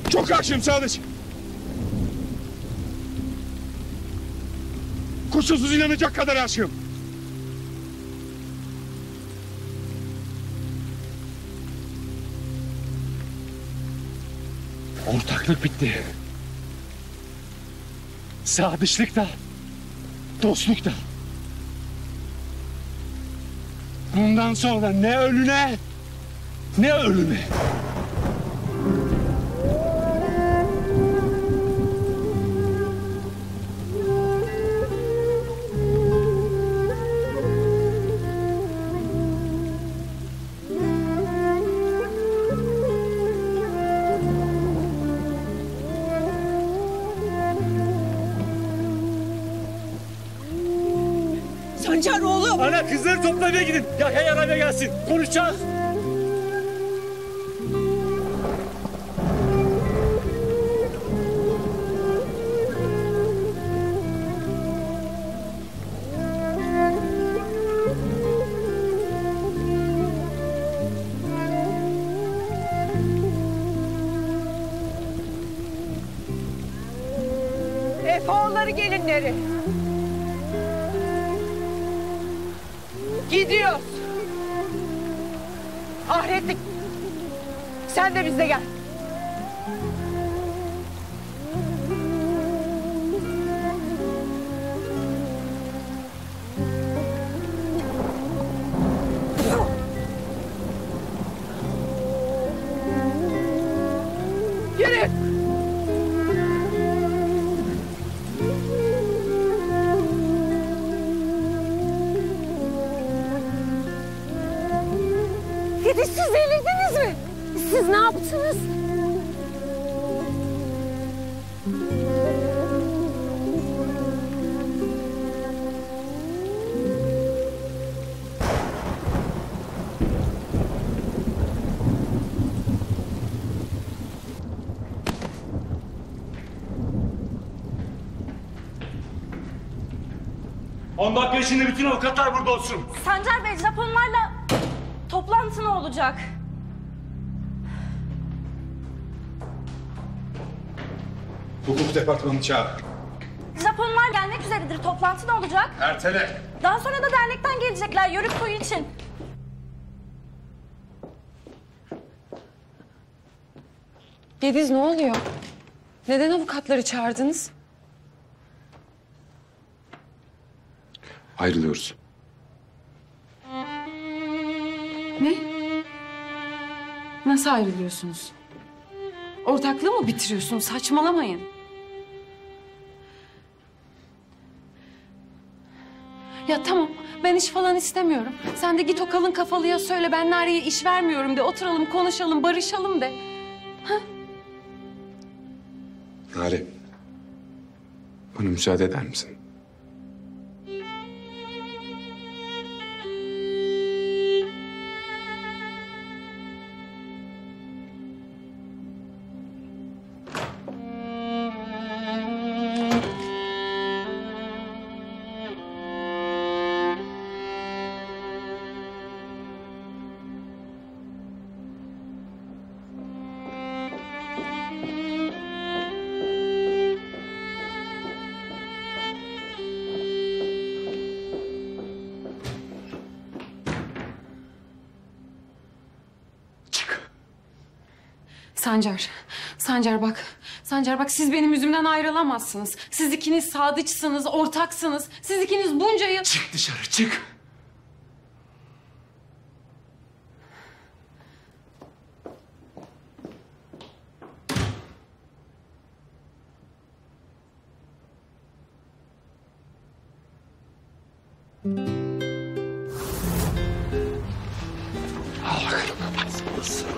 Çok aşığım Sadıç. Kuşkusuz inanacak kadar aşığım. Ortaklık bitti. Sadıçlık da, dostluk da. Bundan sonra ne ölüne, ne ölüme. Sancar oğlum. Ana kızları toplamaya gidin. Ya eve gelsin. Konuşacağız. Efoğulları gelinleri. Gidiyoruz. Ahretlik. Sen de bizle gel. Yürü. Siz delirdiniz mi? Siz ne yaptınız? On dakika içinde bütün avukatlar burada olsun. Sancar Bey, Japonlarla toplantı ne olacak? Hukuk departmanını çağır. Japonlar gelmek üzeredir. Toplantı ne olacak? Ertele. Daha sonra da dernekten gelecekler Yörük toyu için. Yediz ne oluyor? Neden avukatları çağırdınız? Ayrılıyoruz. Ne? Nasıl ayrılıyorsunuz? Ortaklığı mı bitiriyorsunuz? Saçmalamayın. Ya tamam, ben iş falan istemiyorum. Sen de git o kalın kafalıya söyle, ben Nari'ye iş vermiyorum de. Oturalım, konuşalım, barışalım de. Nare, bana müsaade eder misin? Sancar bak. Sancar bak, siz benim yüzümden ayrılamazsınız. Siz ikiniz sadıçsınız, ortaksınız. Siz ikiniz bunca yıl... Çık dışarı, çık. Al bakalım.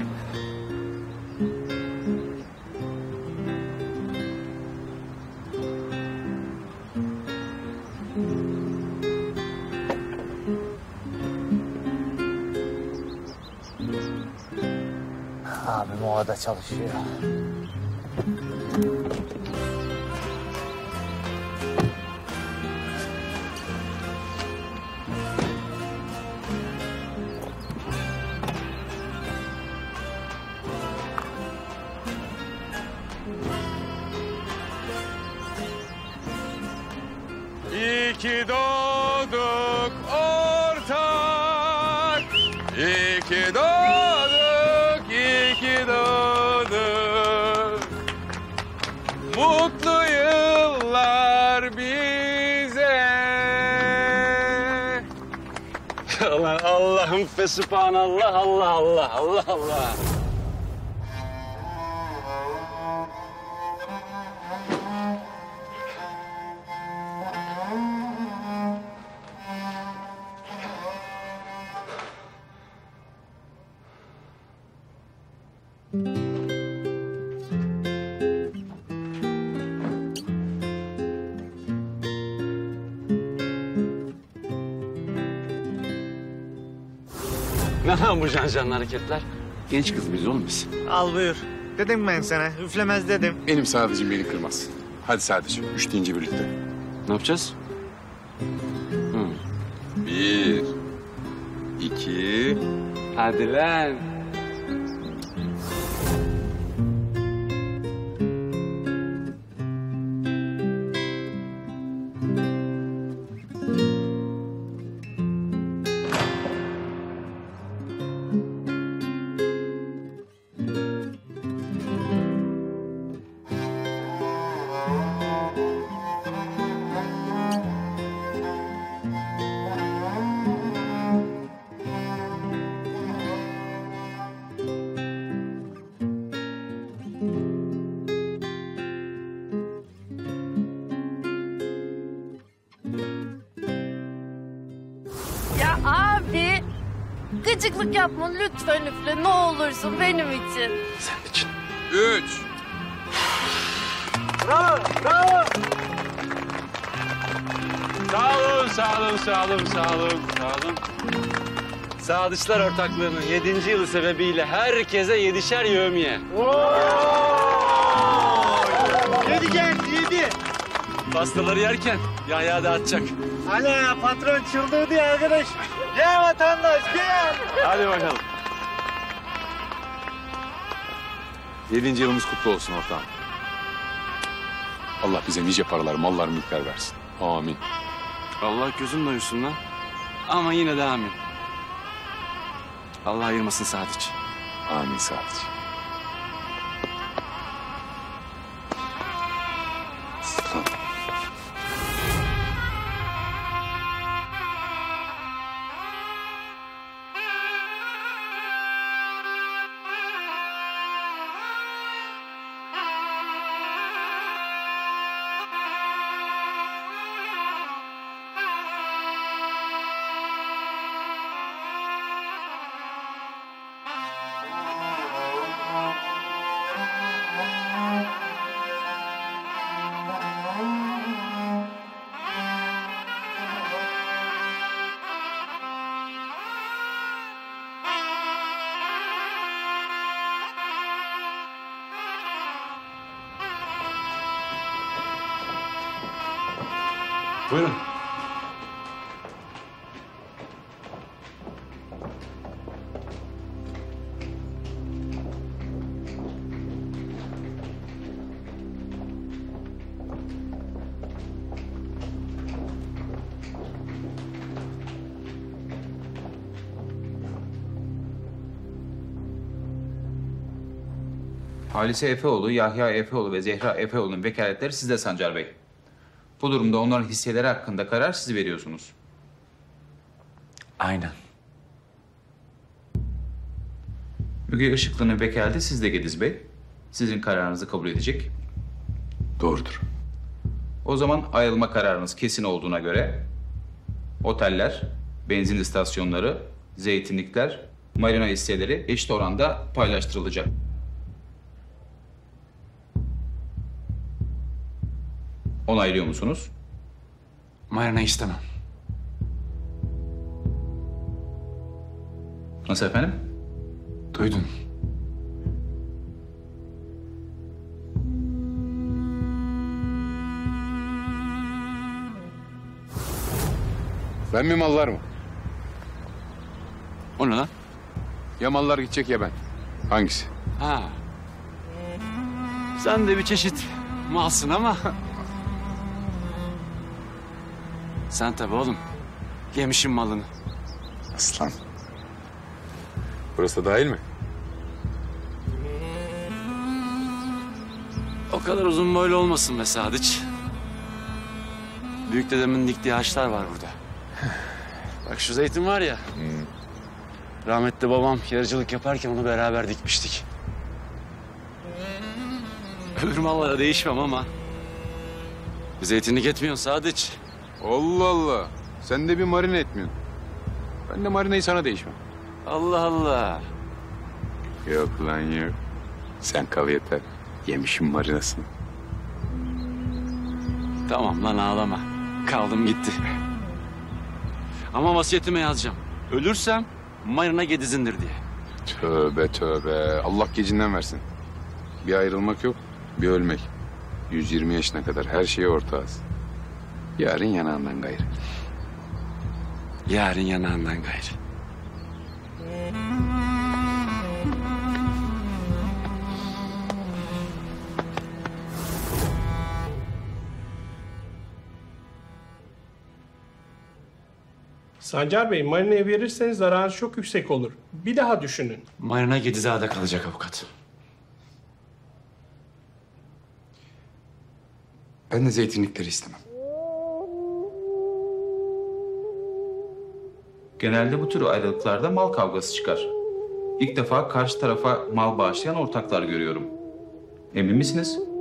Abim orada çalışıyor. ki doğduk ortak. İyi ki doğduk, iyi ki doğduk. Mutlu yıllar bize. Ulan Allah'ım fe sübhanallah, Allah Allah, Allah Allah. Ne lan bu canlı hareketler? Genç kız biz oğlum biz. Al buyur. Dedim ben sana, üflemez dedim. Benim Sadıcığım beni kırmaz. Hadi Sadıcığım, 3 deyince birlikte. Ne yapacağız? Hı. 1, 2... Hadi lan. Ya abi, gıcıklık yapma lütfen üfle ne olursun benim için. 3. Bravo, bravo. Sağ olun, sağ olun, sağ olun, sağ olun, sağ olun. Sadıçlar Ortaklığı'nın 7. yılı sebebiyle herkese 7'şer yevmiye. Yedi genç, yedi. Pastaları yerken Yahya dağıtacak. Hala patron çıldırdı ya arkadaş. Gel vatandaş, gel. Hadi bakalım. 7. yılımız kutlu olsun ortağım. Allah bize nice paralar, mallar, mülkler versin. Amin. Allah gözün doyursun lan. Ama yine de amin. Allah ayırmasın Sadıç. Amin Sadıç. Buyurun. Halise Efeoğlu, Yahya Efeoğlu ve Zehra Efeoğlu'nun vekaletleri sizde Sancar Bey. Bu durumda onların hisseleri hakkında karar siz veriyorsunuz. Aynen. Müge Işıklı'nın vekaleti sizde Gediz Bey. Sizin kararınızı kabul edecek. Doğrudur. O zaman ayrılma kararınız kesin olduğuna göre oteller, benzin istasyonları, zeytinlikler, marina hisseleri eşit oranda paylaştırılacak. Onaylıyor musunuz? Marina istemem. Nasıl efendim? Duydun. Ben mi mallar mı? O ne lan? Ya mallar gidecek ya ben. Hangisi? Ha. Sen de bir çeşit malsın ama... Sen tabii oğlum. Yemişin malını. Aslan. Burası da dahil mi? O kadar uzun boylu olmasın be Sadıç. Büyük dedemin diktiği ağaçlar var burada. Bak şu zeytin var ya. Rahmetli babam yarıcılık yaparken onu beraber dikmiştik. Öbür mallara değişmem ama... Zeytinlik etmiyorsun Sadıç. Allah Allah. Sen de bir marine etmiyorsun. Ben de marineyi sana değişmem. Allah Allah. Yok lan yok. Sen kal yeter. Yemişim marinasını. Tamam lan ağlama. Kaldım gitti. Ama vasiyetime yazacağım. Ölürsem marina Gediz'indir diye. Tövbe tövbe. Allah gecinden versin. Bir ayrılmak yok, bir ölmek. 120 yaşına kadar her şeye ortağız. Yarın yanağından gayrı. Yarın yanağından gayrı. Sancar Bey, marineye verirseniz zararınız çok yüksek olur. Bir daha düşünün. Marina Gedizade kalacak avukat. Ben de zeytinlikleri istemem. Genelde bu tür ayrılıklarda mal kavgası çıkar. İlk defa karşı tarafa mal bağışlayan ortaklar görüyorum. Emin misiniz?